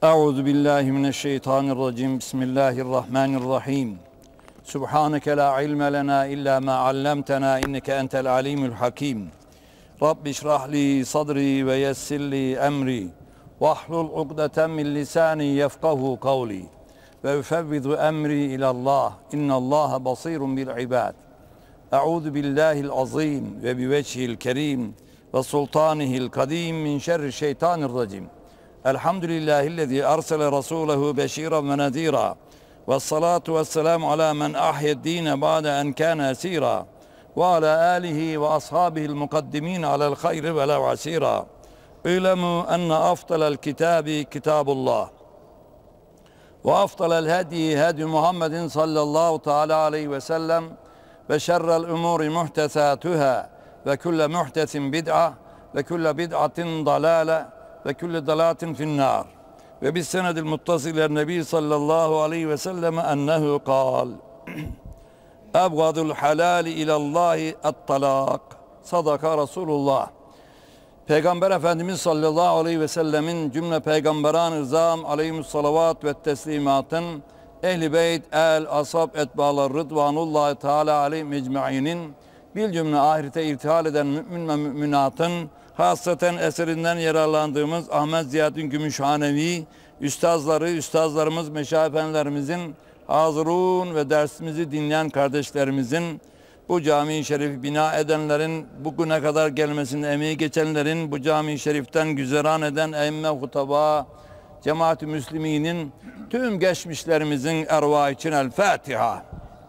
Euzu billahi mineşşeytanirracim. Bismillahirrahmanirrahim. Subhaneke la ilme lena illa ma allamtena inneke entel alimul hakim. Rabbi şrah li sadri ve yessir li emri. Vahlul ukdeten min lisani yefkahu kavli. Ve ufevvidu emri ilallah. İnnallâhe basirun bil ibad. Euzu billahil azim ve biveçhil kerim ve sultanihil kadim min şerri şeytanirracim. Elhamdülillahillezî arsele rasûlehu beşîran ve nedîrâ. Vessalâtu vesselamu alâ men ahyed-dîne ba'de en kâne esîrâ. Ve alâ âlihi ve ashâbihil mukaddimîn alel hayri ve lev asîrâ. İlemû enne afdalel kitâbi kitâbullah. Ve afdalel hedî hedî Muhammedin sallallahu teâlâ aleyhi ve sellem. Ve şerrel umûri muhtesâtuhâ. Ve külle muhtesin bid'a. Ve külle bid'atin dalâle. Ve külle dalâtin finnâr. Ve bis senedil muttasiler nebi sallallahu aleyhi ve sellem ennehu kâl. Ebgadul halâli ilallahi et-talâk. Sadaka Resulullah. Peygamber Efendimiz sallallahu aleyhi ve sellemin cümle peygamberan-ı izam aleyhimussalavat ve teslimatın ehl-i beyt, el, ashab, etbâlar rıdvanullahi teâlâ aleyhim ecmaînin bil cümle ahirete irtihal eden mümin ve müminatın hasaten eserinden yararlandığımız Ahmet Ziyaddin Gümüşhanevi üstazlarımız, meşayihlerimizin hazırun ve dersimizi dinleyen kardeşlerimizin, bu cami-i şerifi bina edenlerin, bugüne kadar gelmesinde emeği geçenlerin, bu cami-i şeriften güzeran eden emme hutaba, cemaat-i müsliminin tüm geçmişlerimizin ervahı için El Fatiha.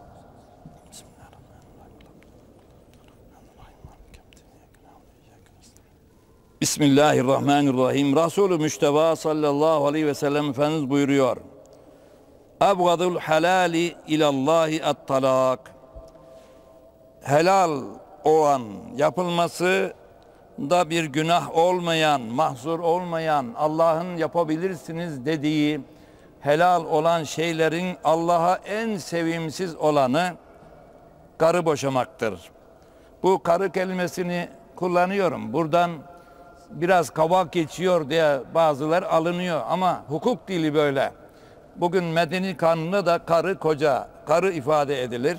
Bismillahirrahmanirrahim. Resulü Müşteba sallallahu aleyhi ve sellem Efendimiz buyuruyor. Ebgadul halali ilallahi et-talak. Helal olan, yapılması da bir günah olmayan, mahzur olmayan, Allah'ın yapabilirsiniz dediği helal olan şeylerin Allah'a en sevimsiz olanı karı boşamaktır. Bu karı kelimesini kullanıyorum. Buradan biraz kavak geçiyor diye bazılar alınıyor ama hukuk dili böyle. Bugün medeni kanunda da karı koca, karı ifade edilir.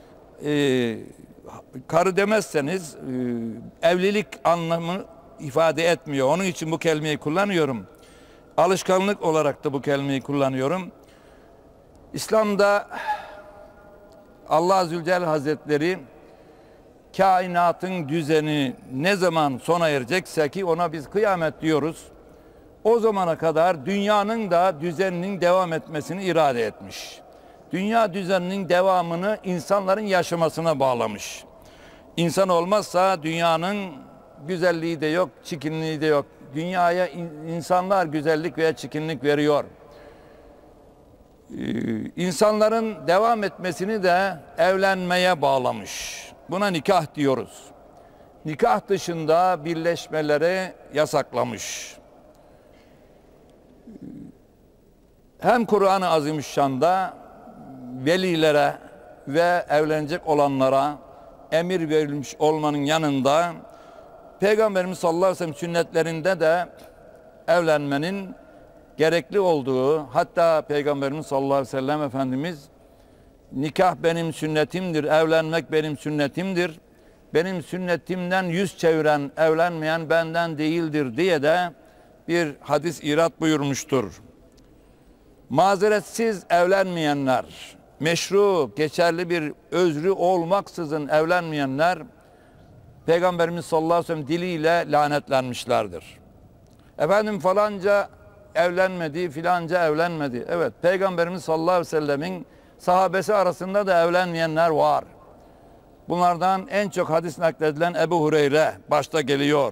Karı demezseniz evlilik anlamı ifade etmiyor. Onun için bu kelimeyi kullanıyorum. Alışkanlık olarak da bu kelimeyi kullanıyorum. İslam'da Allah Zülcelal Hazretleri kainatın düzeni ne zaman sona erecekse, ki ona biz kıyamet diyoruz, o zamana kadar dünyanın da düzeninin devam etmesini irade etmiş. Dünya düzeninin devamını insanların yaşamasına bağlamış. İnsan olmazsa dünyanın güzelliği de yok, çirkinliği de yok. Dünyaya insanlar güzellik veya çirkinlik veriyor. İnsanların devam etmesini de evlenmeye bağlamış. Buna nikah diyoruz. Nikah dışında birleşmeleri yasaklamış. Hem Kur'an-ı Azimüşşan'da velilere ve evlenecek olanlara emir verilmiş olmanın yanında Peygamberimiz sallallahu aleyhi ve sellem sünnetlerinde de evlenmenin gerekli olduğu, hatta Peygamberimiz sallallahu aleyhi ve sellem Efendimiz nikah benim sünnetimdir, evlenmek benim sünnetimdir, benim sünnetimden yüz çeviren, evlenmeyen benden değildir diye de bir hadis irat buyurmuştur. Mazeretsiz evlenmeyenler, meşru, geçerli bir özrü olmaksızın evlenmeyenler, Peygamberimiz sallallahu aleyhi ve sellem diliyle lanetlenmişlerdir. Efendim falanca evlenmedi, filanca evlenmedi. Evet, Peygamberimiz sallallahu aleyhi ve sellemin sahabesi arasında da evlenmeyenler var. Bunlardan en çok hadis nakledilen Ebu Hureyre başta geliyor.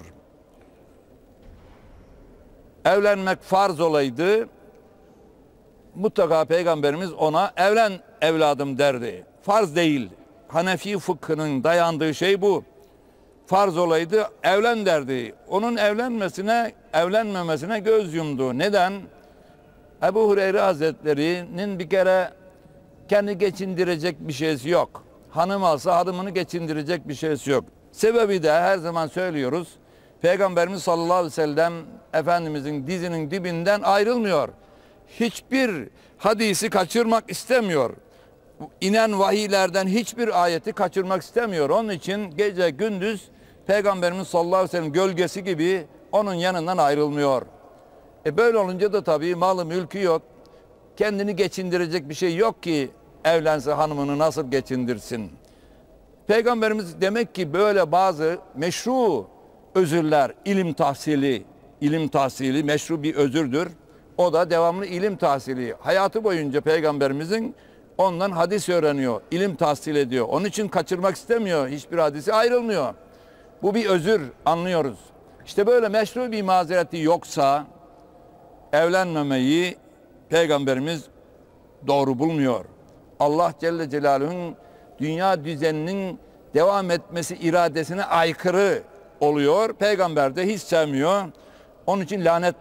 Evlenmek farz olaydı, mutlaka Peygamberimiz ona evlen evladım derdi. Farz değil. Hanefi fıkhının dayandığı şey bu. Farz olaydı evlen derdi. Onun evlenmemesine göz yumdu. Neden? Ebu Hureyre Hazretleri'nin bir kere kendi geçindirecek bir şeysi yok. Hanım alsa hanımını geçindirecek bir şeysi yok. Sebebi de her zaman söylüyoruz. Peygamberimiz sallallahu aleyhi ve sellem Efendimizin dizinin dibinden ayrılmıyor. hiçbir hadisi kaçırmak istemiyor. İnen vahiylerden hiçbir ayeti kaçırmak istemiyor. Onun için gece gündüz Peygamberimiz sallallahu aleyhi ve sellem gölgesi gibi onun yanından ayrılmıyor. Böyle olunca da tabii malı mülkü yok. Kendini geçindirecek bir şey yok ki evlense hanımını nasıl geçindirsin? Peygamberimiz demek ki böyle bazı meşru özürler, ilim tahsili meşru bir özürdür. O da devamlı ilim tahsili. Hayatı boyunca Peygamberimizin ondan hadis öğreniyor, ilim tahsil ediyor. Onun için kaçırmak istemiyor, hiçbir hadisi ayrılmıyor. Bu bir özür, anlıyoruz. İşte böyle meşru bir mazereti yoksa evlenmemeyi Peygamberimiz doğru bulmuyor. Allah Celle Celaluhu'nun dünya düzeninin devam etmesi iradesine aykırı oluyor. Peygamber de hiç sevmiyor. Onun için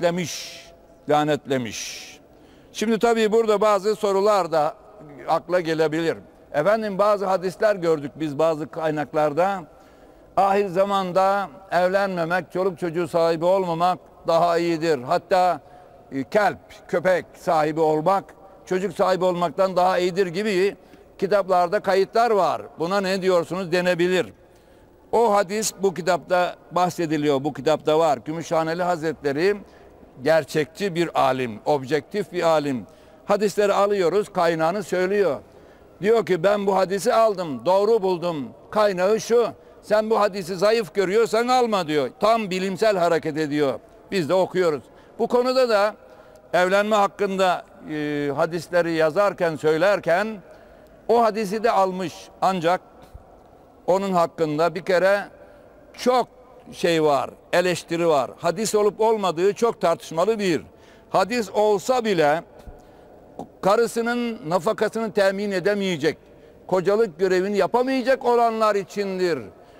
lanetlemiş. Şimdi tabii burada bazı sorular da akla gelebilir. Efendim bazı hadisler gördük biz bazı kaynaklarda. Ahir zamanda evlenmemek, çoluk çocuğu sahibi olmamak daha iyidir. Hatta köpek sahibi olmak, çocuk sahibi olmaktan daha iyidir gibi kitaplarda kayıtlar var. Buna ne diyorsunuz denebilir. O hadis bu kitapta bahsediliyor, bu kitapta var. Gümüşhaneli Hazretleri gerçekçi bir alim, objektif bir alim. Hadisleri alıyoruz, kaynağını söylüyor. Diyor ki ben bu hadisi aldım, doğru buldum. Kaynağı şu, sen bu hadisi zayıf görüyorsan alma diyor. Tam bilimsel hareket ediyor. Biz de okuyoruz. Bu konuda da evlenme hakkında hadisleri yazarken, söylerken o hadisi de almış. Ancak onun hakkında bir kere çok şey var, eleştiri var. Hadis olup olmadığı çok tartışmalı bir. Hadis olsa bile karısının nafakasını temin edemeyecek, kocalık görevini yapamayacak olanlar içindir.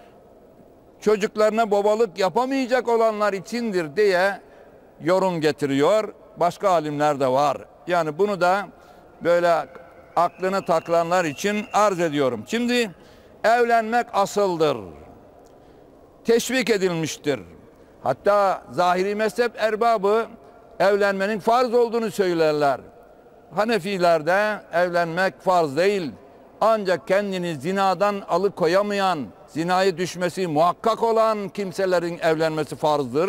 Çocuklarına babalık yapamayacak olanlar içindir diye yorum getiriyor. Başka alimler de var. Yani bunu da böyle aklına takılanlar için arz ediyorum. Şimdi evlenmek asıldır. Teşvik edilmiştir. Hatta zahiri mezhep erbabı evlenmenin farz olduğunu söylerler. Hanefilerde evlenmek farz değil. Ancak kendini zinadan alıkoyamayan, zinaya düşmesi muhakkak olan kimselerin evlenmesi farzdır.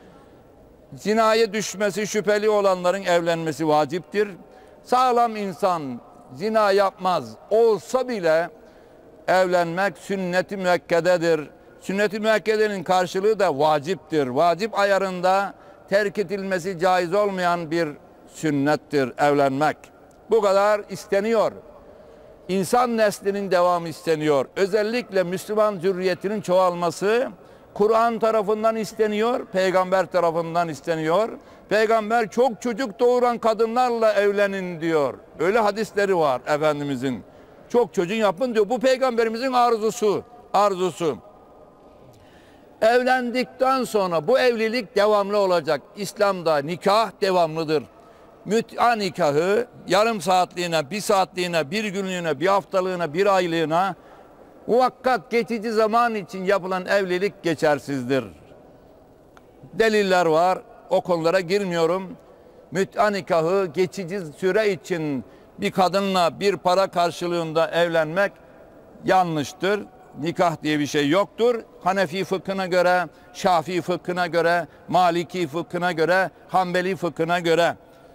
Zinaya düşmesi şüpheli olanların evlenmesi vaciptir. Sağlam insan zina yapmaz olsa bile evlenmek sünnet-i müekkededir. Sünnet-i müekkedenin karşılığı da vaciptir. Vacip ayarında terk edilmesi caiz olmayan bir sünnettir evlenmek. Bu kadar isteniyor. İnsan neslinin devamı isteniyor. Özellikle Müslüman zürriyetinin çoğalması Kur'an tarafından isteniyor, Peygamber tarafından isteniyor. Peygamber çok çocuk doğuran kadınlarla evlenin diyor. Öyle hadisleri var Efendimizin. Çok çocuğun yapın diyor. Bu Peygamberimizin arzusu. Evlendikten sonra bu evlilik devamlı olacak. İslam'da nikah devamlıdır. Müt'a nikahı yarım saatliğine, bir saatliğine, bir günlüğüne, bir haftalığına, bir aylığına muhakkak geçici zaman için yapılan evlilik geçersizdir. Deliller var. O konulara girmiyorum. Müt'a nikahı geçici süre için bir kadınla bir para karşılığında evlenmek yanlıştır. Nikah diye bir şey yoktur. Hanefi fıkhına göre, Şafii fıkhına göre, Maliki fıkhına göre, Hanbeli fıkhına göre.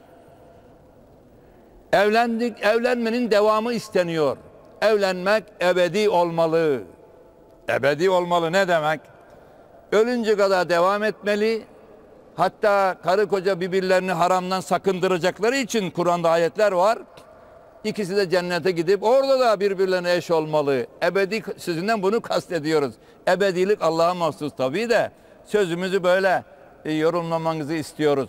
Evlenmenin devamı isteniyor. Evlenmek ebedi olmalı. Ebedi olmalı ne demek? Ölünce kadar devam etmeli. Hatta karı koca birbirlerini haramdan sakındıracakları için Kur'an'da ayetler var. İkisi de cennete gidip orada da birbirlerine eş olmalı. Ebedi sözünden bunu kastediyoruz. Ebedilik Allah'a mahsus tabii de sözümüzü böyle yorumlamanızı istiyoruz.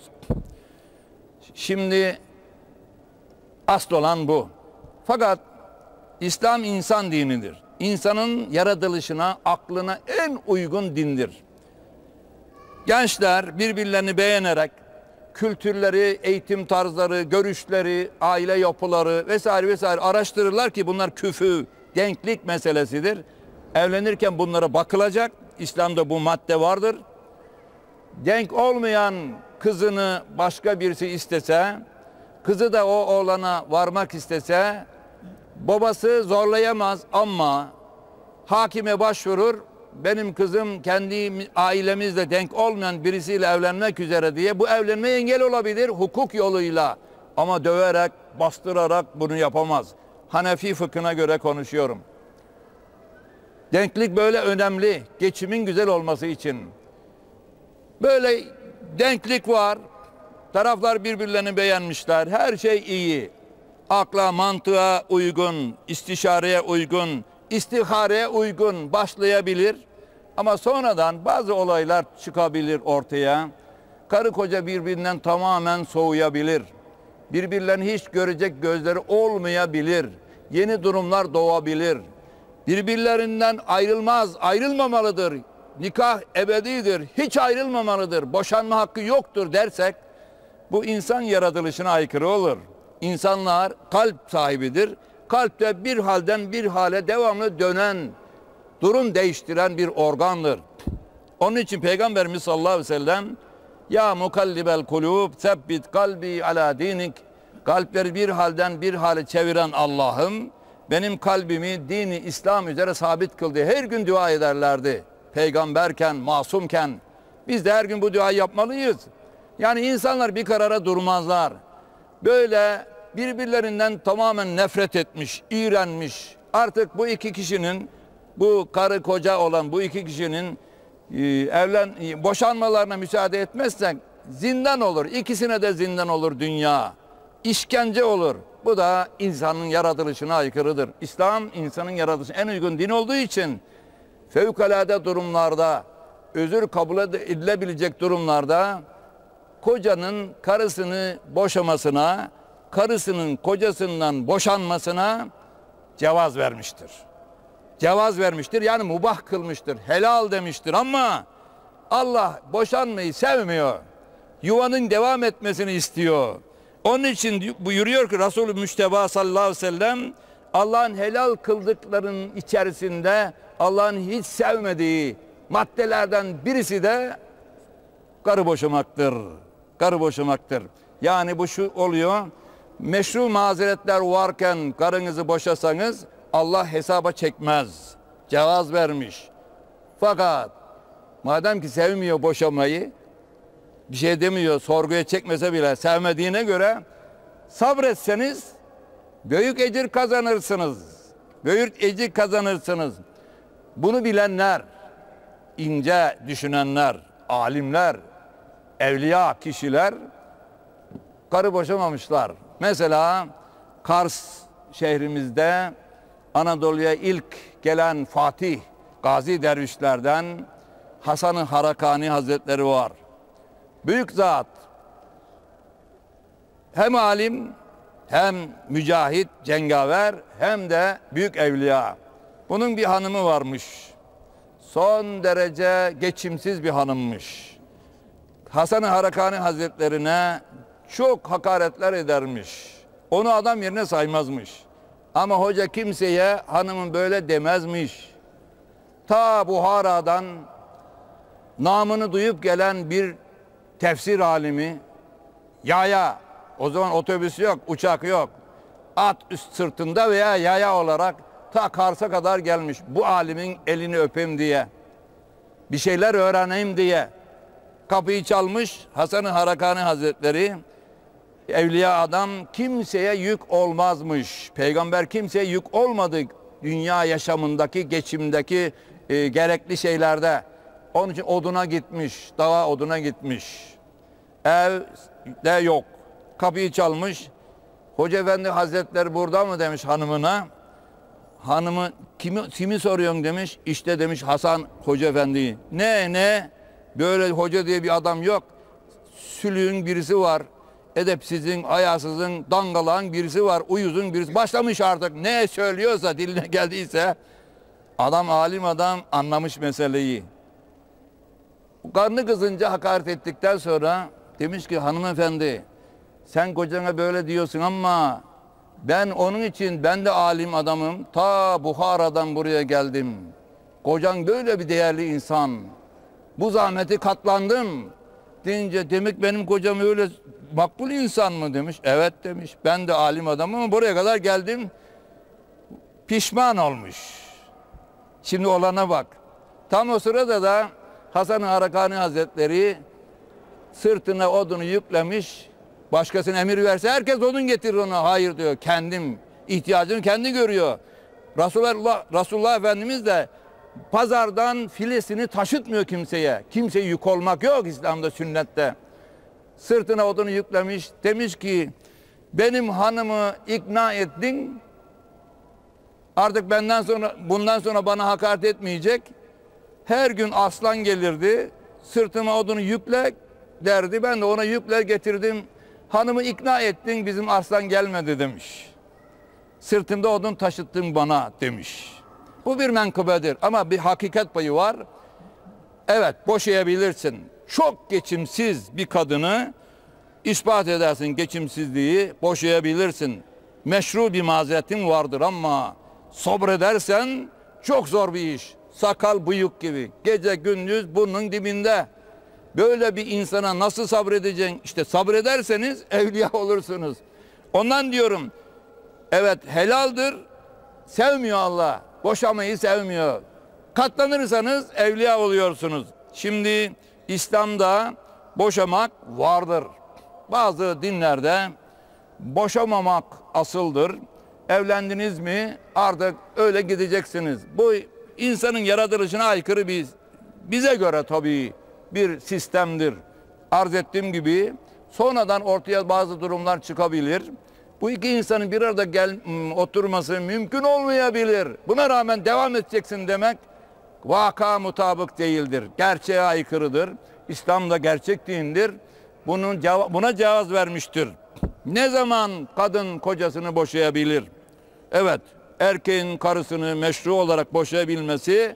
Şimdi asıl olan bu. Fakat İslam insan dinidir. İnsanın yaratılışına, aklına en uygun dindir. Gençler birbirlerini beğenerek kültürleri, eğitim tarzları, görüşleri, aile yapıları vesaire araştırırlar ki bunlar küfü, denklik meselesidir. Evlenirken bunlara bakılacak. İslam'da bu madde vardır. Denk olmayan kızını başka birisi istese kızı da o oğlana varmak istese babası zorlayamaz ama hakime başvurur. Benim kızım kendi ailemizle denk olmayan birisiyle evlenmek üzere diye bu evlenmeye engel olabilir hukuk yoluyla. Ama döverek, bastırarak bunu yapamaz. Hanefi fıkhına göre konuşuyorum. Denklik böyle önemli. Geçimin güzel olması için. Böyle denklik var. Taraflar birbirlerini beğenmişler. Her şey iyi. Akla, mantığa uygun, istişareye uygun, istihareye uygun başlayabilir. Ama sonradan bazı olaylar çıkabilir ortaya. Karı koca birbirinden tamamen soğuyabilir. Birbirlerini hiç görecek gözleri olmayabilir. Yeni durumlar doğabilir. Birbirlerinden ayrılmamalıdır. Nikah ebedidir, hiç ayrılmamalıdır. Boşanma hakkı yoktur dersek bu insan yaratılışına aykırı olur. İnsanlar kalp sahibidir. Kalpte bir halden bir hale devamlı dönen, durum değiştiren bir organdır. Onun için Peygamberimiz sallallahu aleyhi ve sellem ya mukallibel kulub sebbit kalbi ala dinik, kalpleri bir halden bir hale çeviren Allah'ım benim kalbimi dini İslam üzere sabit kıldı. Her gün dua ederlerdi. Peygamberken, masumken biz de her gün bu duayı yapmalıyız. Yani insanlar bir karara durmazlar. Böyle birbirlerinden tamamen nefret etmiş, iğrenmiş. Artık bu iki kişinin, bu karı koca olan bu iki kişinin boşanmalarına müsaade etmezsek zindan olur. İkisine de zindan olur dünya. İşkence olur. Bu da insanın yaratılışına aykırıdır. İslam insanın yaratılışına en uygun din olduğu için fevkalade durumlarda, özür kabul edilebilecek durumlarda kocanın karısını boşamasına, karısının kocasından boşanmasına cevaz vermiştir. Cevaz vermiştir yani mubah kılmıştır, helal demiştir ama Allah boşanmayı sevmiyor. Yuvanın devam etmesini istiyor. Onun için buyuruyor ki Resulü Müşteba sallallahu aleyhi ve sellem Allah'ın helal kıldıklarının içerisinde Allah'ın hiç sevmediği maddelerden birisi de karı boşamaktır. Karı boşamaktır. Yani bu şu oluyor. Meşru mazeretler varken karınızı boşasanız Allah hesaba çekmez. Cevaz vermiş. Fakat madem ki sevmiyor boşamayı, bir şey demiyor, sorguya çekmese bile sevmediğine göre sabretseniz büyük ecir kazanırsınız. Büyük ecir kazanırsınız. Bunu bilenler, ince düşünenler, alimler, evliya kişiler karı boşamamışlar. Mesela Kars şehrimizde Anadolu'ya ilk gelen Fatih, Gazi dervişlerden Hasan-ı Harakani Hazretleri var. Büyük zat. Hem alim, hem mücahit, cengaver, hem de büyük evliya. Bunun bir hanımı varmış. Son derece geçimsiz bir hanımmış. Hasan-ı Harakani Hazretlerine çok hakaretler edermiş. Onu adam yerine saymazmış. Ama hoca kimseye hanımın böyle demezmiş. Ta Buhara'dan namını duyup gelen bir tefsir alimi yaya, o zaman otobüs yok, uçak yok, at üst sırtında veya yaya olarak ta Kars'a kadar gelmiş. Bu alimin elini öpeyim diye, bir şeyler öğreneyim diye kapıyı çalmış. Hasan-ı Harakani Hazretleri, evliya adam, kimseye yük olmazmış. Peygamber kimseye yük olmadı dünya yaşamındaki, geçimdeki gerekli şeylerde. Onun için oduna gitmiş, dağa oduna gitmiş. Ev de yok. Kapıyı çalmış. Hoca Efendi Hazretleri burada mı demiş hanımına. Hanımı kimi soruyorsun demiş. İşte demiş Hasan Hoca Efendi'yi. Ne? Böyle hoca diye bir adam yok. Sülüğün birisi var. Edepsizin, hayasızın, dangalağın birisi var. Uyuzun birisi. Başlamış artık. Ne söylüyorsa, diline geldiyse. Adam, alim adam anlamış meseleyi. Karnı kızınca hakaret ettikten sonra demiş ki hanımefendi sen kocana böyle diyorsun ama ben onun için, ben de alim adamım, ta Buhara'dan buraya geldim. Kocan böyle bir değerli insan. Bu zahmeti katlandım deyince demek benim kocam öyle makbul insan mı demiş. Evet demiş. Ben de alim adamım ama buraya kadar geldim. Pişman olmuş. Şimdi olana bak. Tam o sırada da Hasan-ı Harakani Hazretleri sırtına odunu yüklemiş. Başkasına emir verse herkes odun getirir ona. Hayır diyor. Kendim ihtiyacını kendi görüyor. Resulullah Efendimiz de pazardan filesini taşıtmıyor kimseye. Kimseye yük olmak yok İslam'da, sünnette. Sırtına odunu yüklemiş. Demiş ki benim hanımı ikna ettin. Artık bundan sonra bana hakaret etmeyecek. Her gün aslan gelirdi. Sırtıma odunu yükle derdi. Ben de ona yükler getirdim. Hanımı ikna ettin, bizim aslan gelmedi demiş. Sırtımda odun taşıttın bana demiş. Bu bir menkıbedir ama bir hakikat payı var. Evet, boşayabilirsin. Çok geçimsiz bir kadını ispat edersin, geçimsizliği boşayabilirsin. Meşru bir mazeretin vardır ama sabredersen çok zor bir iş. Sakal bıyık gibi. Gece gündüz burnun dibinde. Böyle bir insana nasıl sabredeceksin? İşte sabrederseniz evliya olursunuz. Ondan diyorum, evet helaldir, sevmiyor Allah. Boşamayı sevmiyor. Katlanırsanız evliya oluyorsunuz. Şimdi İslam'da boşamak vardır. Bazı dinlerde boşamamak asıldır. Evlendiniz mi artık öyle gideceksiniz. Bu insanın yaratılışına aykırı bize göre tabii bir sistemdir. Arz ettiğim gibi sonradan ortaya bazı durumlar çıkabilir. Bu iki insanın bir arada oturması mümkün olmayabilir. Buna rağmen devam edeceksin demek vaka mutabık değildir. Gerçeğe aykırıdır. İslam da gerçek dindir. Buna cevaz vermiştir. Ne zaman kadın kocasını boşayabilir? Evet, erkeğin karısını meşru olarak boşayabilmesi,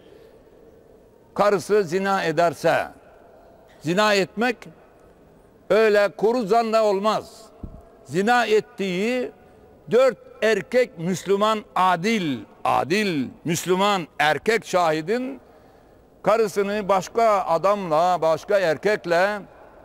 karısı zina ederse. Zina etmek öyle kuru zanla olmaz. Zina ettiği 4 erkek Müslüman adil Müslüman erkek şahidin karısını başka adamla, başka erkekle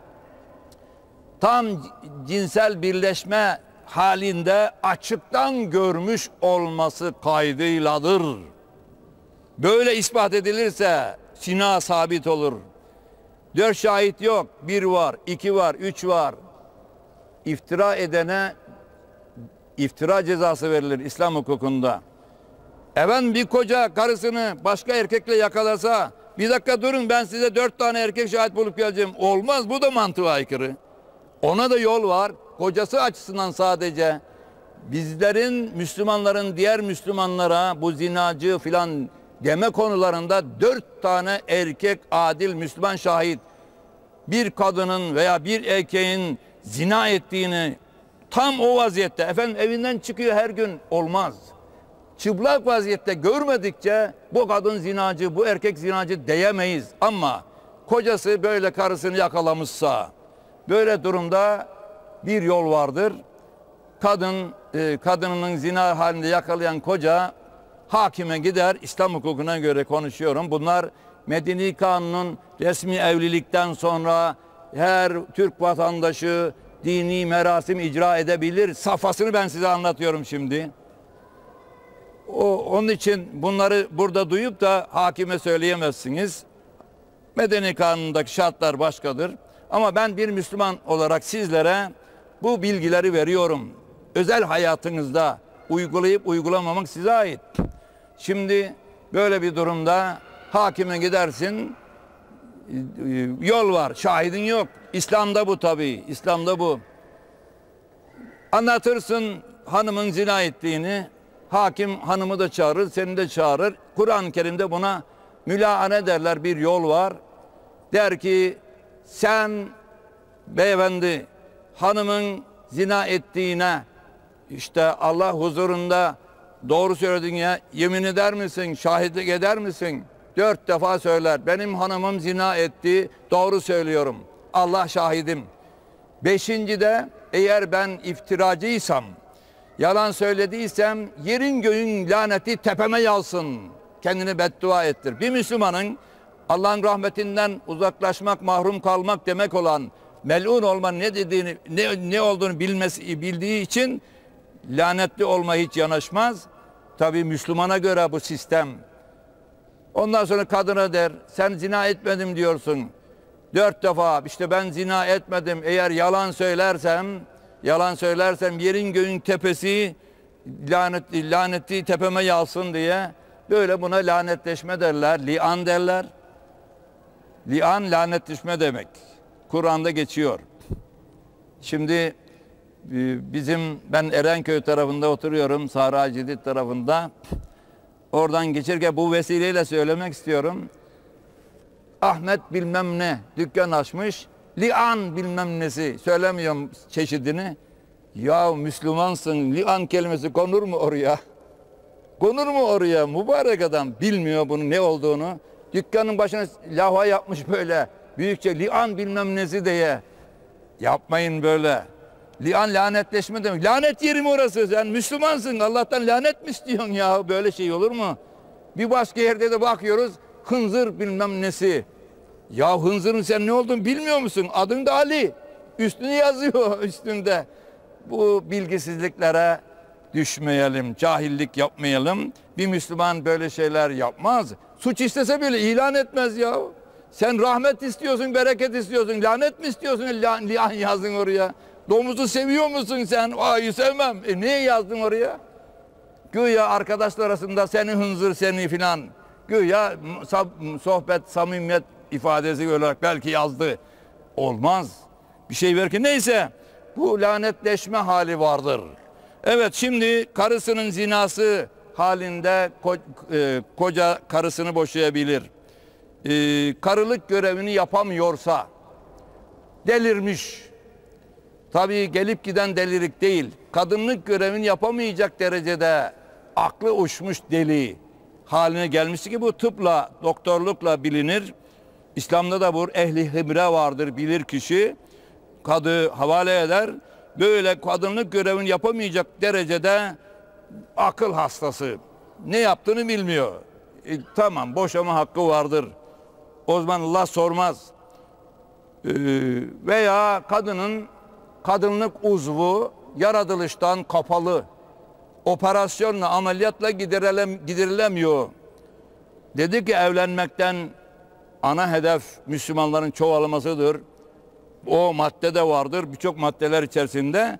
tam cinsel birleşme halinde açıktan görmüş olması kaydıyladır. Böyle ispat edilirse zina sabit olur. 4 şahit yok. 1 var, 2 var, 3 var. İftira edene iftira cezası verilir İslam hukukunda. Bir koca karısını başka erkekle yakalasa, bir dakika durun ben size 4 tane erkek şahit bulup geleceğim. Olmaz, bu da mantığa aykırı. Ona da yol var. Kocası açısından sadece bizlerin, Müslümanların diğer Müslümanlara bu zinacı filan deme konularında 4 tane erkek adil Müslüman şahit bir kadının veya bir erkeğin zina ettiğini tam o vaziyette evinden çıkıyor her gün, olmaz. Çıplak vaziyette görmedikçe bu kadın zinacı, bu erkek zinacı diyemeyiz. Ama kocası böyle karısını yakalamışsa böyle durumda bir yol vardır. Kadınının zina halinde yakalayan koca hakime gider. İslam hukukuna göre konuşuyorum. Bunlar Medeni Kanun'un resmi evlilikten sonra her Türk vatandaşı dini merasim icra edebilir. Safhasını ben size anlatıyorum şimdi. Onun için bunları burada duyup da hakime söyleyemezsiniz. Medeni Kanun'daki şartlar başkadır. Ama ben bir Müslüman olarak sizlere bu bilgileri veriyorum. Özel hayatınızda uygulayıp uygulamamak size ait. Şimdi böyle bir durumda hakime gidersin, yol var, şahidin yok. İslam'da bu tabii, İslam'da bu. Anlatırsın hanımın zina ettiğini, hakim hanımı da çağırır, seni de çağırır. Kur'an-ı Kerim'de buna mülaane derler, bir yol var. Der ki sen beyefendi hanımın zina ettiğine işte Allah huzurunda doğru söylediğine yemin eder misin, şahitlik eder misin? 4 defa söyler. Benim hanımım zina etti, doğru söylüyorum. Allah şahidim. 5.'de eğer ben iftiracıysam, yalan söylediysem yerin göğün laneti tepeme yağsın. Kendini beddua ettir. Bir Müslümanın Allah'ın rahmetinden uzaklaşmak, mahrum kalmak demek olan melun olmanın ne dediğini, ne olduğunu bildiği için lanetli olma hiç yanaşmaz. Tabii Müslümana göre bu sistem. Ondan sonra kadına der, sen zina etmedim diyorsun. 4 defa işte ben zina etmedim. Eğer yalan söylersem yerin göğün tepesi laneti tepeme yağsın diye böyle buna lanetleşme derler. Li'an derler. Li'an lanetleşme demek. Kur'an'da geçiyor. Şimdi ben Erenköy tarafında oturuyorum. Sahra Cedid tarafında. Oradan geçirken bu vesileyle söylemek istiyorum. Ahmet bilmem ne dükkan açmış. Li'an bilmem nesi. Söylemiyorum çeşidini. Ya Müslümansın. Li'an kelimesi konur mu oraya? Konur mu oraya? Mübarek adam bilmiyor bunun ne olduğunu. Dükkanın başına levha yapmış böyle. Büyükçe li'an bilmem nesi diye. Yapmayın böyle. Li'an lanetleşme demek. Lanet yeri mi orası? Sen Müslümansın. Allah'tan lanet mi istiyorsun ya? Böyle şey olur mu? Bir başka yerde de bakıyoruz. Hınzır bilmem nesi. Ya hınzırın sen ne olduğunu bilmiyor musun? Adın da Ali. Üstüne yazıyor üstünde. Bu bilgisizliklere düşmeyelim. Cahillik yapmayalım. Bir Müslüman böyle şeyler yapmaz. Suç istese bile ilan etmez ya. Sen rahmet istiyorsun, bereket istiyorsun. Lanet mi istiyorsun? Li'an yazdın oraya. Domuzu seviyor musun sen? Ay sevmem. Niye yazdın oraya? Güya arkadaşlar arasında seni hınzır seni filan. Güya sohbet, samimiyet ifadesi olarak belki yazdı. Olmaz. Bir şey verirken neyse. Bu lanetleşme hali vardır. Evet şimdi karısının zinası halinde koca karısını boşayabilir. Karılık görevini yapamıyorsa delirmiş. Tabii gelip giden delilik değil. Kadınlık görevini yapamayacak derecede aklı uçmuş deli haline gelmişti ki bu tıpla, doktorlukla bilinir. İslam'da da bu ehli hibre vardır, bilir kişi. Kadı havale eder. Böyle kadınlık görevini yapamayacak derecede akıl hastası. Ne yaptığını bilmiyor. Tamam boşama hakkı vardır. O zaman Allah sormaz. Veya kadınlık uzvu yaratılıştan kapalı. Operasyonla, ameliyatla giderilemiyor. Dedi ki evlenmekten ana hedef Müslümanların çoğalmasıdır. O madde de vardır. Birçok maddeler içerisinde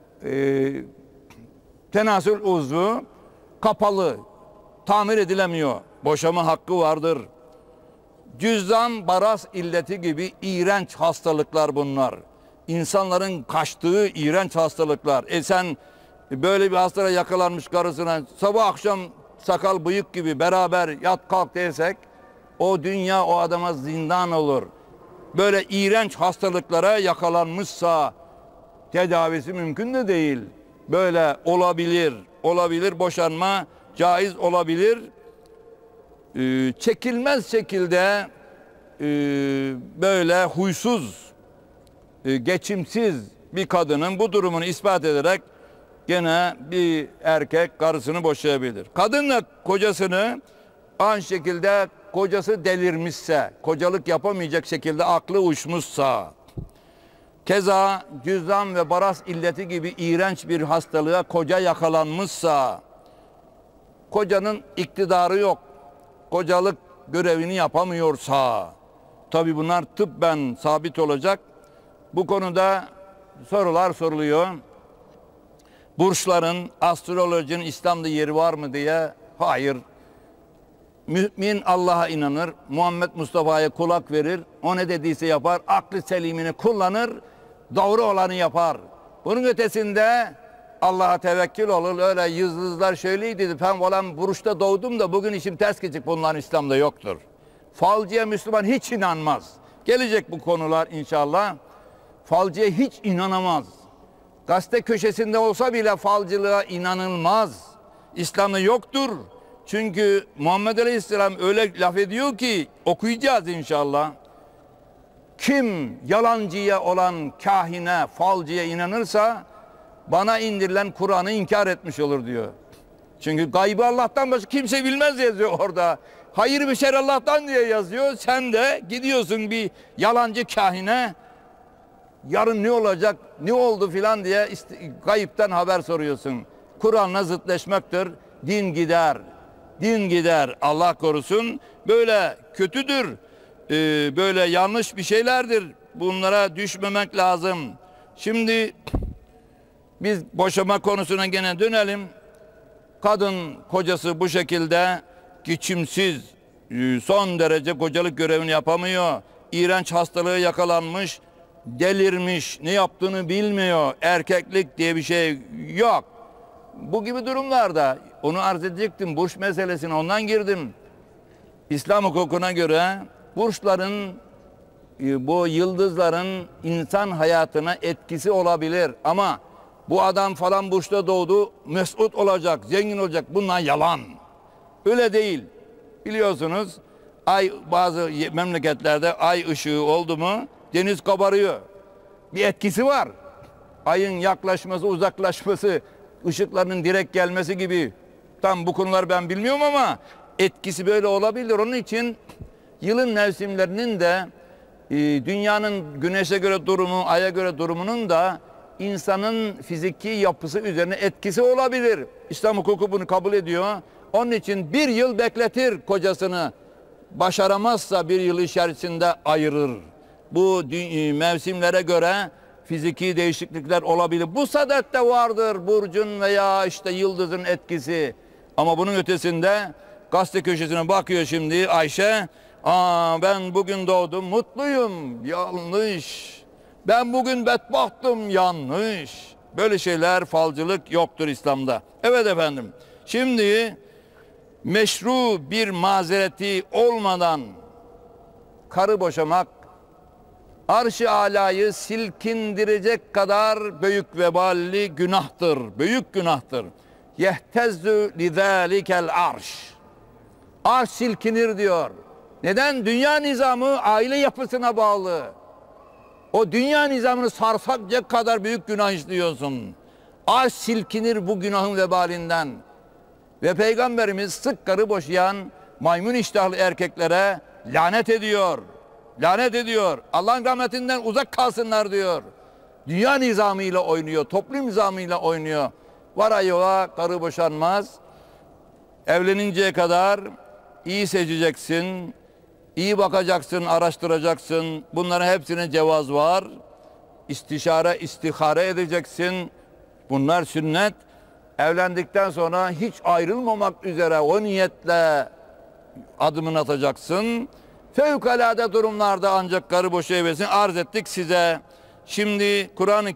tenasül uzvu kapalı. Tamir edilemiyor. Boşama hakkı vardır. Cüzdan, baras illeti gibi iğrenç hastalıklar bunlar. İnsanların kaçtığı iğrenç hastalıklar. Sen böyle bir hastalığa yakalanmış karısına sabah akşam sakal bıyık gibi beraber yat kalk dersek o dünya o adama zindan olur. Böyle iğrenç hastalıklara yakalanmışsa tedavisi mümkün de değil. Böyle olabilir boşanma caiz olabilir. Çekilmez şekilde böyle huysuz, geçimsiz bir kadının bu durumunu ispat ederek gene bir erkek karısını boşayabilir. Kadınla kocasını aynı şekilde kocası delirmişse, kocalık yapamayacak şekilde aklı uçmuşsa, keza cüzdan ve baras illeti gibi iğrenç bir hastalığa koca yakalanmışsa, kocanın iktidarı yok, kocalık görevini yapamıyorsa, tabi bunlar tıbben sabit olacak. Bu konuda sorular soruluyor. Burçların, astrolojinin İslam'da yeri var mı diye, hayır. Mümin Allah'a inanır, Muhammed Mustafa'ya kulak verir, o ne dediyse yapar, aklı selimini kullanır, doğru olanı yapar. Bunun ötesinde Allah'a tevekkül olur, öyle yıldızlar şöyleydi, ben falan buruşta doğdum da bugün işim ters gidecek, bunlar İslam'da yoktur. Falcıya Müslüman hiç inanmaz. Gelecek bu konular inşallah. Falcıya hiç inanamaz. Gazete köşesinde olsa bile falcılığa inanılmaz. İslam'da yoktur. Çünkü Muhammed Aleyhisselam öyle laf ediyor ki okuyacağız inşallah. Kim yalancıya olan kahine, falcıya inanırsa bana indirilen Kur'an'ı inkar etmiş olur diyor. Çünkü gaybı Allah'tan başka kimse bilmez yazıyor orada. Hayır bir şer Allah'tan diye yazıyor. Sen de gidiyorsun bir yalancı kahine. yarın ne olacak, ne oldu filan diye kayıptan haber soruyorsun. Kur'an'la zıtleşmektir. Din gider. Din gider. Allah korusun. Böyle kötüdür. Böyle yanlış bir şeylerdir. Bunlara düşmemek lazım. Şimdi biz boşama konusuna gene dönelim. Kadın kocası bu şekilde geçimsiz, son derece kocalık görevini yapamıyor. İğrenç hastalığı yakalanmış, delirmiş, ne yaptığını bilmiyor. Erkeklik diye bir şey yok. Bu gibi durumlarda onu arz edecektim. Burç meselesine ondan girdim. İslam hukukuna göre burçların, bu yıldızların insan hayatına etkisi olabilir. Ama bu adam falan burçta doğdu, mesut olacak, zengin olacak. Bunlar yalan. Öyle değil. Biliyorsunuz ay, bazı memleketlerde ay ışığı oldu mu deniz kabarıyor. Bir etkisi var. Ayın yaklaşması, uzaklaşması, ışıklarının direkt gelmesi gibi. Tam bu konuları ben bilmiyorum ama etkisi böyle olabilir. Onun için yılın mevsimlerinin de dünyanın güneşe göre durumu, aya göre durumunun da insanın fiziki yapısı üzerine etkisi olabilir. İslam hukuku bunu kabul ediyor. Onun için bir yıl bekletir kocasını. Başaramazsa bir yıl içerisinde ayırır. Bu mevsimlere göre fiziki değişiklikler olabilir. Bu sadette vardır burcun veya işte yıldızın etkisi. Ama bunun ötesinde gazete köşesine bakıyor şimdi Ayşe. Ben bugün doğdum, mutluyum. Yanlış. Ben bugün bedbahtım. Yanlış. Böyle şeyler, falcılık yoktur İslam'da. Evet efendim. Şimdi meşru bir mazereti olmadan karı boşamak arş-ı alayı silkindirecek kadar büyük veballi günahtır. Büyük günahtır. Yehtezzü lidâlikel arş. Arş silkinir diyor. Neden? Dünya nizamı aile yapısına bağlı. O dünya nizamını sarsacak kadar büyük günah işliyorsun. Arş silkinir bu günahın vebalinden. Ve Peygamberimiz sık karı boşayan maymun iştahlı erkeklere lanet ediyor. Lanet ediyor. Allah'ın rahmetinden uzak kalsınlar diyor. Dünya nizamıyla oynuyor, toplum nizamıyla oynuyor. Vara yola karı boşanmaz. Evleninceye kadar iyi seçeceksin, iyi bakacaksın, araştıracaksın. Bunların hepsine cevaz var. İstişare, istihare edeceksin. Bunlar sünnet. Evlendikten sonra hiç ayrılmamak üzere o niyetle adımını atacaksın. Fevkalade durumlarda ancak karı boşayabilirsin. Arz ettik size. Şimdi Kur'an-ı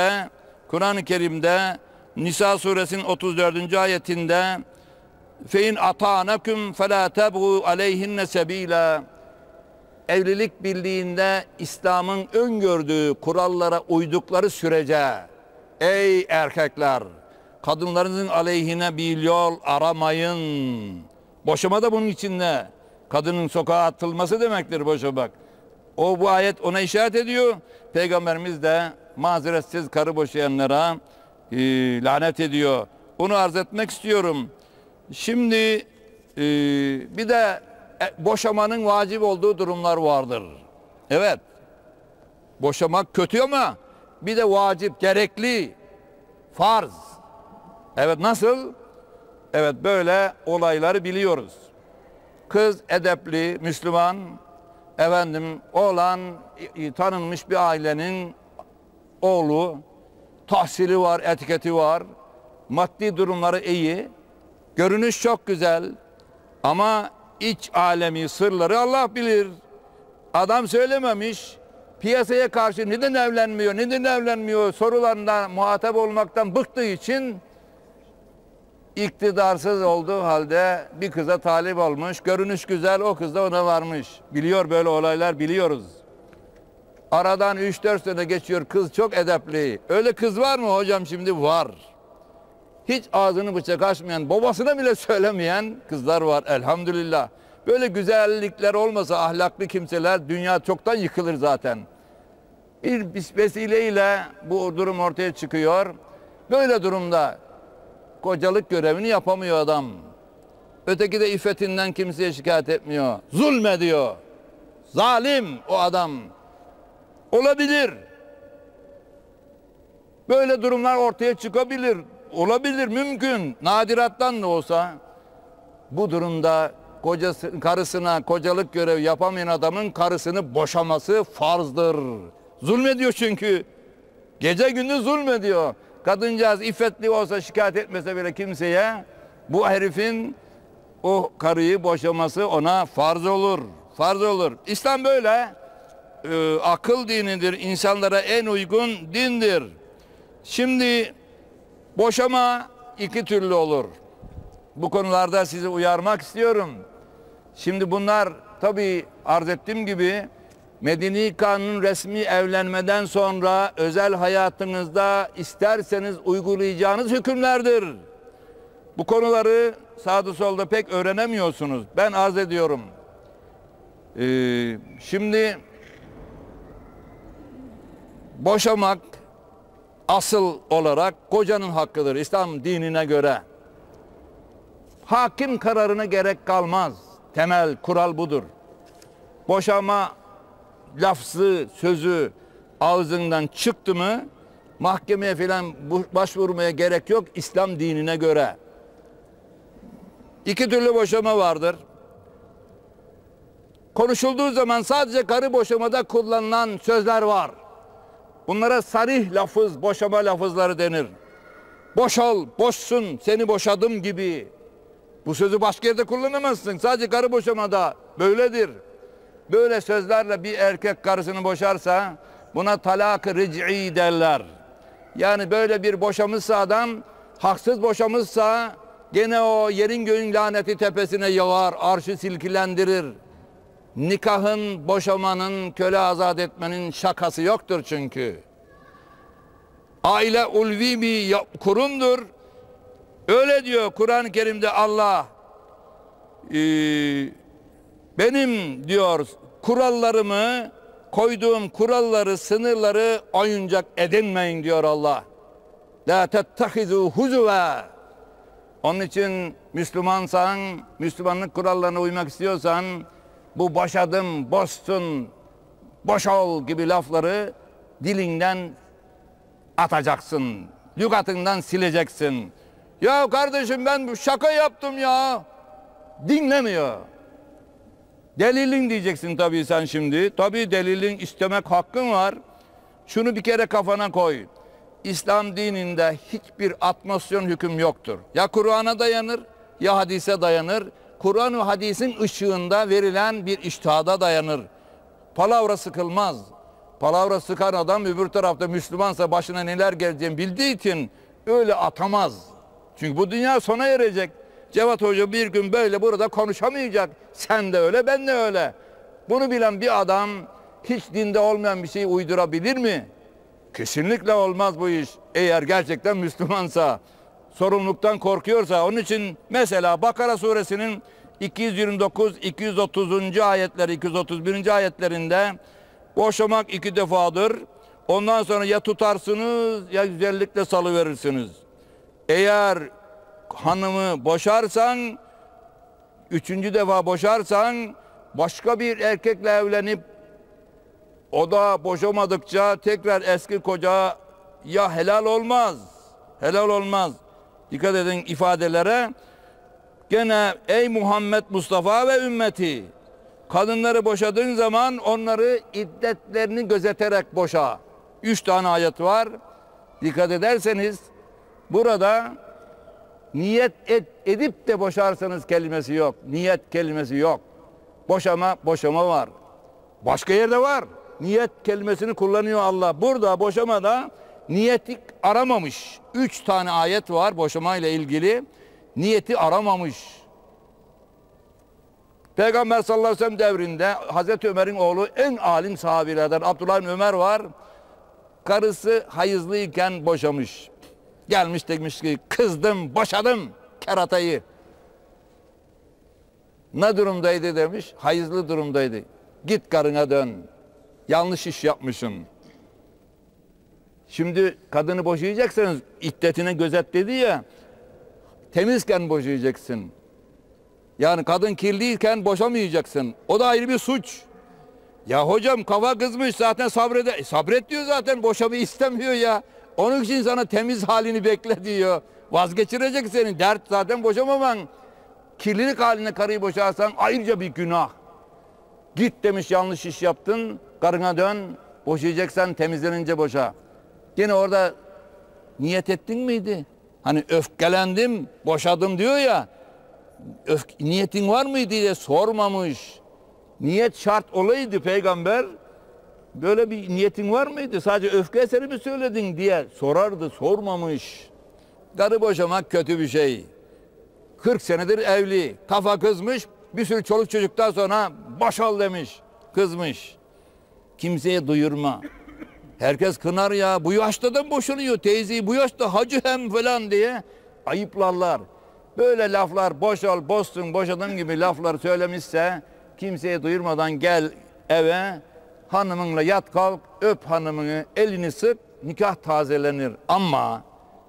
Kerim'de Nisa suresinin 34. ayetinde fein ata'nakum fela tabu aleyhinne sebila. Evlilik birliğinde İslam'ın öngördüğü kurallara uydukları sürece ey erkekler, kadınlarınızın aleyhine bir yol aramayın. Boşama da bunun içinde. Kadının sokağa atılması demektir boşamak. Bu ayet ona işaret ediyor. Peygamberimiz de mazeretsiz karı boşayanlara lanet ediyor. Bunu arz etmek istiyorum. Şimdi bir de boşamanın vacip olduğu durumlar vardır. Evet. Boşamak kötü ama bir de vacip, gerekli, farz. Evet, nasıl? Evet, böyle olayları biliyoruz. Kız edepli, Müslüman, oğlan tanınmış bir ailenin oğlu, tahsili var, etiketi var, maddi durumları iyi, görünüş çok güzel ama iç alemi sırları Allah bilir. Adam söylememiş, piyasaya karşı neden evlenmiyor sorularından muhatap olmaktan bıktığı için iktidarsız olduğu halde bir kıza talip olmuş. Görünüş güzel, o kız da ona varmış. Biliyor, böyle olaylar biliyoruz. Aradan 3-4 sene geçiyor, kız çok edepli. Öyle kız var mı hocam? Şimdi var. Hiç ağzını bıçak açmayan, babasına bile söylemeyen kızlar var elhamdülillah. Böyle güzellikler olmasa ahlaklı kimseler, dünya çoktan yıkılır zaten. Bir vesileyle bu durum ortaya çıkıyor. Böyle durumda kocalık görevini yapamıyor adam. Öteki de iffetinden kimseye şikayet etmiyor. Zulmediyor. Zalim o adam. Olabilir. Böyle durumlar ortaya çıkabilir. Olabilir, mümkün. Nadirattan da olsa bu durumda karısına kocalık görevi yapamayan adamın karısını boşaması farzdır. Zulmediyor çünkü. Gece gündüz zulmediyor. Kadıncağız iffetli olsa, şikayet etmese bile kimseye, bu herifin o karıyı boşaması ona farz olur. Farz olur. İslam böyle akıl dinidir. İnsanlara en uygun dindir. Şimdi boşama iki türlü olur. Bu konularda sizi uyarmak istiyorum. Şimdi bunlar tabii arz ettiğim gibi Medeni Kanun resmi evlenmeden sonra özel hayatınızda isterseniz uygulayacağınız hükümlerdir. Bu konuları sağda solda pek öğrenemiyorsunuz. Ben arz ediyorum. Şimdi boşamak asıl olarak kocanın hakkıdır İslam dinine göre. Hakim kararına gerek kalmaz. Temel kural budur. Boşama lafzı, sözü ağzından çıktı mı mahkemeye falan başvurmaya gerek yok İslam dinine göre. İki türlü boşama vardır. Konuşulduğu zaman sadece karı boşamada kullanılan sözler var. Bunlara sarih lafız, boşama lafızları denir. Boşal, boşsun, seni boşadım gibi. Bu sözü başka yerde kullanamazsın. Sadece karı boşamada böyledir. Böyle sözlerle bir erkek karısını boşarsa buna talak-ı ric'i derler. Yani böyle bir boşamışsa adam, haksız boşamışsa gene o yerin göğün laneti tepesine yağar, arşı silkilendirir. Nikahın, boşamanın, köle azat etmenin şakası yoktur çünkü. Aile ulvi bir kurumdur. Öyle diyor Kur'an-ı Kerim'de Allah. Benim diyor kurallarımı, koyduğum kuralları, sınırları oyuncak edinmeyin diyor Allah. La tettehizu huzuve. Onun için Müslümansan, Müslümanlık kurallarına uymak istiyorsan bu boşadım, boşsun, boş ol gibi lafları dilinden atacaksın. Lügatından sileceksin. Ya kardeşim ben şaka yaptım ya. Dinlemiyor. Delilin diyeceksin tabii sen şimdi. Tabii delilin istemek hakkın var. Şunu bir kere kafana koy. İslam dininde hiçbir atmosyon hüküm yoktur. Ya Kur'an'a dayanır ya hadise dayanır. Kur'an ve hadisin ışığında verilen bir içtihada dayanır. Palavra sıkılmaz. Palavra sıkan adam öbür tarafta Müslümansa başına neler geleceğini bildiği için öyle atamaz. Çünkü bu dünya sona erecek. Cevat Hoca bir gün böyle burada konuşamayacak. Sen de öyle, ben de öyle. Bunu bilen bir adam hiç dinde olmayan bir şeyi uydurabilir mi? Kesinlikle olmaz bu iş. Eğer gerçekten Müslümansa, sorumluluktan korkuyorsa. Onun için mesela Bakara suresinin 229, 230. ayetleri, 231. ayetlerinde boşamak 2 defadır. Ondan sonra ya tutarsınız ya güzellikle salıverirsiniz. Eğer hanımı boşarsan, 3. defa boşarsan, başka bir erkekle evlenip o da boşamadıkça tekrar eski koca ya helal olmaz. Helal olmaz. Dikkat edin ifadelere. Gene ey Muhammed Mustafa ve ümmeti, kadınları boşadığın zaman onları iddetlerini gözeterek boşa. 3 tane ayet var. Dikkat ederseniz burada niyet edip de boşarsanız kelimesi yok. Niyet kelimesi yok. Boşama var. Başka yerde var. Niyet kelimesini kullanıyor Allah. Burada boşamada niyeti aramamış. 3 tane ayet var boşama ile ilgili. Niyeti aramamış. Peygamber sallallahu aleyhi ve sellem devrinde Hazreti Ömer'in oğlu en alim sahabilerden Abdullah bin Ömer var. Karısı hayızlıyken boşamış. Gelmiş demiş ki kızdım, boşadım keratayı. Ne durumdaydı demiş? Hayızlı durumdaydı. Git karına dön. Yanlış iş yapmışsın. Şimdi kadını boşayacaksanız iddetine gözet dedi ya, temizken boşayacaksın. Yani kadın kirliyken boşamayacaksın. O da ayrı bir suç. Ya hocam kafa kızmış zaten sabret diyor zaten boşamayı istemiyor ya. Onun için sana temiz halini bekle diyor. Vazgeçirecek seni. Dert zaten boşamaman. Kirlilik haline karıyı boşarsan ayrıca bir günah. Git demiş, yanlış iş yaptın. Karına dön. Boşayacaksan temizlenince boşa. Gene orada niyet ettin miydi? Hani öfkelendim, boşadım diyor ya. Niyetin var mıydı diye sormamış. Niyet şart olaydı peygamber. Böyle bir niyetin var mıydı? Sadece öfke eseri mi söyledin diye sorardı, sormamış. Karı boşamak kötü bir şey. 40 senedir evli, kafa kızmış, bir sürü çoluk çocuktan sonra boşal demiş, kızmış. Kimseye duyurma. Herkes kınar ya, bu yaşta da boşanıyor teyzeyi, bu yaşta hacı hem falan diye ayıplarlar. Böyle laflar, boşal, bozsun, boşadım gibi laflar söylemişse kimseye duyurmadan gel eve, hanımınla yat kalk, öp hanımını, elini sık, nikah tazelenir. Ama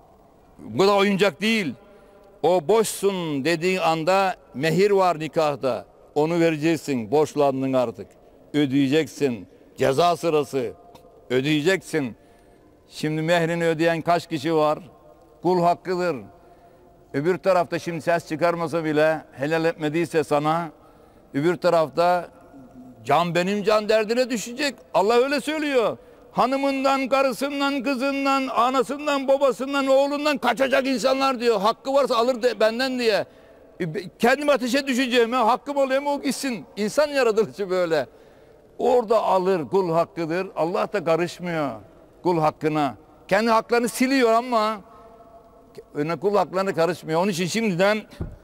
bu da oyuncak değil. O boşsun dediğin anda mehir var nikahta. Onu vereceksin, borçlandın artık. Ödeyeceksin, ceza sırası. Ödeyeceksin. Şimdi mehrini ödeyen kaç kişi var? Kul hakkıdır. Öbür tarafta şimdi ses çıkarmasa bile, helal etmediyse sana, öbür tarafta can benim can derdine düşecek. Allah öyle söylüyor. Hanımından, karısından, kızından, anasından, babasından, oğlundan kaçacak insanlar diyor. Hakkı varsa alır de benden diye. Kendim ateşe düşeceğime hakkım oluyor mu o gitsin. İnsan yaratılışı böyle. Orada alır, kul hakkıdır. Allah da karışmıyor kul hakkına. Kendi haklarını siliyor ama önüne kul haklarına karışmıyor. Onun için şimdiden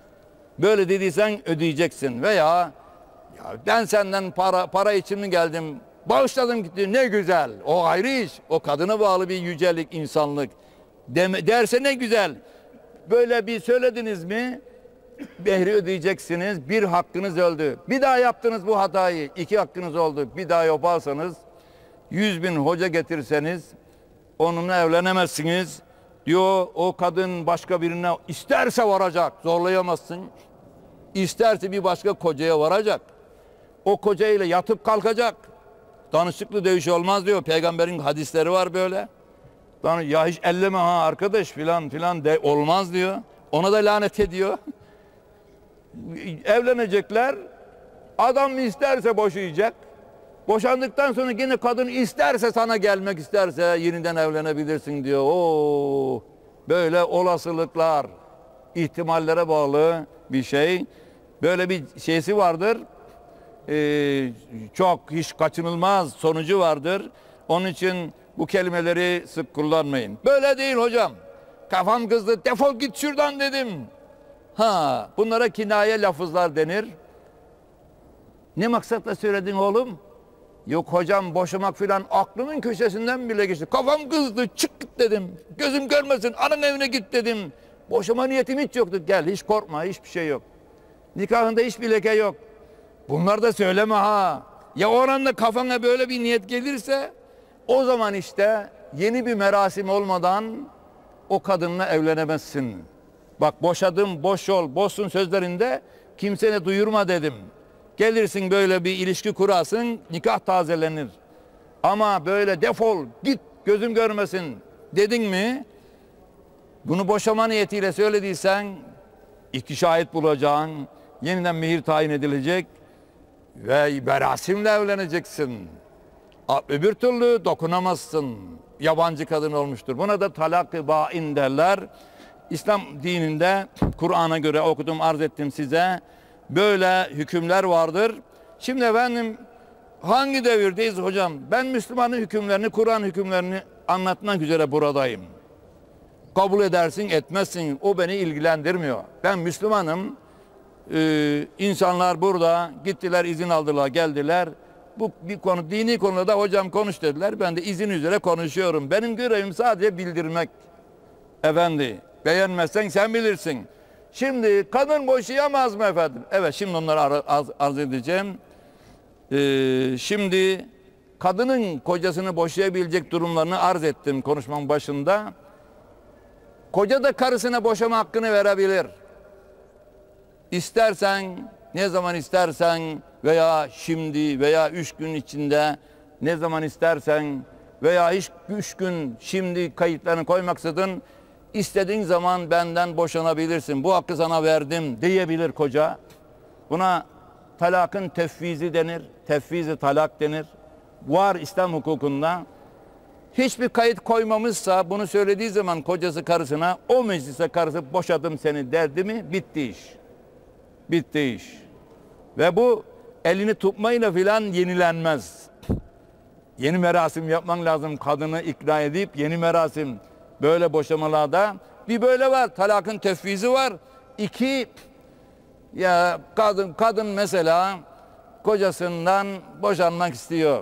böyle dediysen ödeyeceksin. Veya ya ben senden para için mi geldim? Bağışladım gitti. Ne güzel. O ayrı iş. O kadına bağlı bir yücelik, insanlık. Derse ne güzel. Böyle bir söylediniz mi? Mehri ödeyeceksiniz. Bir hakkınız öldü. Bir daha yaptınız bu hatayı. 2 hakkınız oldu. Bir daha yaparsanız 100.000 hoca getirseniz onunla evlenemezsiniz. Diyor o kadın başka birine isterse varacak. Zorlayamazsın. İsterse bir başka kocaya varacak. O kocayla yatıp kalkacak. Danışıklı dövüş olmaz diyor. Peygamberin hadisleri var böyle. Ya hiç elleme ha arkadaş filan filan de olmaz diyor. Ona da lanet ediyor. Evlenecekler. Adam isterse boşayacak. Boşandıktan sonra yine kadın isterse sana gelmek isterse yeniden evlenebilirsin diyor. Oo, böyle olasılıklar, ihtimallere bağlı bir şey. Böyle bir şeysi vardır. Çok hiç kaçınılmaz sonucu vardır. Onun için bu kelimeleri sık kullanmayın. Böyle değil hocam. Kafam kızdı, defol git şuradan dedim. Bunlara kinaye lafızlar denir. Ne maksatla söyledin oğlum? Yok hocam boşamak filan aklımın köşesinden bile geçti. Kafam kızdı, çık git dedim. Gözüm görmesin, anın evine git dedim. Boşama niyetim hiç yoktu. Gel, hiç korkma, hiçbir şey yok. Nikahında hiçbir leke yok. Bunlar da söyleme ha. Ya o anda kafana böyle bir niyet gelirse o zaman işte yeni bir merasim olmadan o kadınla evlenemezsin. Bak boşadım, boş ol, boşsun sözlerinde kimsene duyurma dedim. Gelirsin böyle bir ilişki kurasın, nikah tazelenir. Ama böyle defol, git, gözüm görmesin dedin mi, bunu boşama niyetiyle söylediysen 2 şahit bulacaksın, yeniden mehir tayin edilecek ve merasimle evleneceksin. Öbür türlü dokunamazsın. Yabancı kadın olmuştur. Buna da talak-ı bain derler. İslam dininde Kur'an'a göre okudum, arz ettim size. Böyle hükümler vardır. Şimdi efendim hangi devirdeyiz hocam? Ben Müslümanın hükümlerini, Kur'an hükümlerini anlatmak üzere buradayım. Kabul edersin, etmezsin. O beni ilgilendirmiyor. Ben Müslümanım. İnsanlar burada gittiler, izin aldılar, geldiler. Bu bir konu, dini konuda hocam konuş dediler. Ben de izin üzere konuşuyorum. Benim görevim sadece bildirmek. Efendi, beğenmezsen sen bilirsin. Şimdi kadın boşayamaz mı efendim? Evet, şimdi onları arz edeceğim. Şimdi kadının kocasını boşayabilecek durumlarını arz ettim konuşmamın başında. Koca da karısına boşama hakkını verebilir. İstersen, ne zaman istersen veya şimdi veya 3 gün içinde ne zaman istersen veya hiç 3 gün şimdi kayıtlarını koymaksızın istediğin zaman benden boşanabilirsin. Bu hakkı sana verdim diyebilir koca. Buna talakın tefvizi denir. Tefvizi talak denir. Var İslam hukukunda. Hiçbir kayıt koymamışsa bunu söylediği zaman kocası karısına, o meclise karısı boşadım seni derdi mi? Bitti iş. Bitti iş. Ve bu elini tutmayla filan yenilenmez. Yeni merasim yapman lazım, kadını ikna edip yeni merasim. Böyle boşamalarda bir böyle var, talakın tefvizi var. 2, ya kadın mesela kocasından boşanmak istiyor.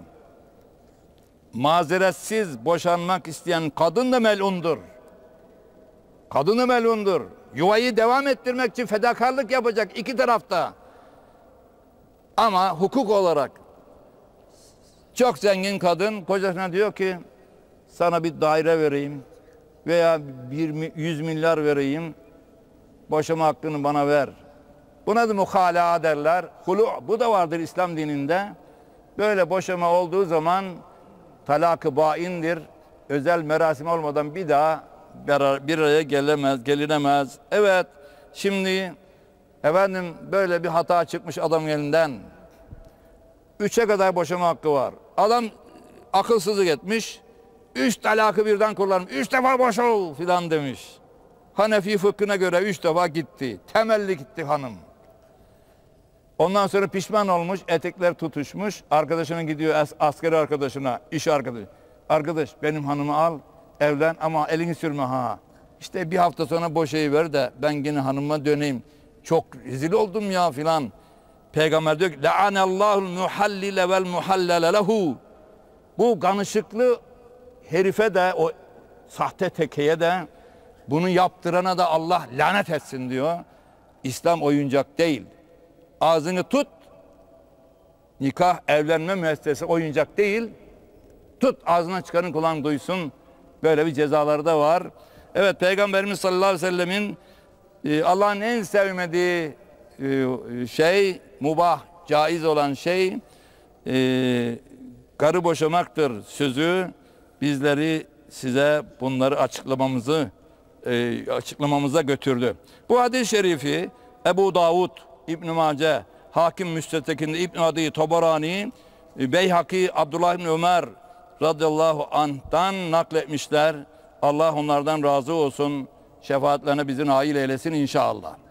Mazeretsiz boşanmak isteyen kadın da melundur. Kadın da melundur. Yuvayı devam ettirmek için fedakarlık yapacak iki tarafta. Ama hukuk olarak çok zengin kadın kocasına diyor ki sana bir daire vereyim veya 100 milyar vereyim, boşama hakkını bana ver. Buna da muhalaa derler. Hulu, bu da vardır İslam dininde. Böyle boşama olduğu zaman talak-ı baindir. Özel merasim olmadan bir daha bir araya gelinemez. Evet, şimdi efendim böyle bir hata çıkmış adam elinden. 3'e kadar boşama hakkı var. Adam akılsızlık etmiş. 3 talakı birden kullanmış. 3 defa boşal filan demiş. Hanefi fıkhına göre 3 defa gitti. Temelli gitti hanım. Ondan sonra pişman olmuş, etekler tutuşmuş. Arkadaşına gidiyor, askeri arkadaşına, iş arkadaşı. Arkadaş benim hanımı al, evlen ama elini sürme ha. İşte bir hafta sonra boşayıver de ben yine hanıma döneyim. Çok rezil oldum ya filan. Peygamber diyor ki La'anallahul muhallile vel muhallele lehu. Bu ganışıklı herife de, o sahte tekeye de, bunu yaptırana da Allah lanet etsin diyor. İslam oyuncak değil. Ağzını tut. Nikah, evlenme müessesesi oyuncak değil. Tut, ağzına çıkanın kulağın duysun. Böyle bir cezaları da var. Evet, Peygamberimiz sallallahu aleyhi ve sellemin Allah'ın en sevmediği şey, mubah, caiz olan şey karı boşamaktır sözü. Bizleri size bunları açıklamamıza götürdü. Bu hadis-i şerifi Ebu Davud, İbn-i Mace, Hakim Müstedrek'inde İbn-i Adi, Tabarani, Beyhaki, Abdullah İbn Ömer radıyallahu anh'tan nakletmişler. Allah onlardan razı olsun. Şefaatlerine bizi nail eylesin inşallah.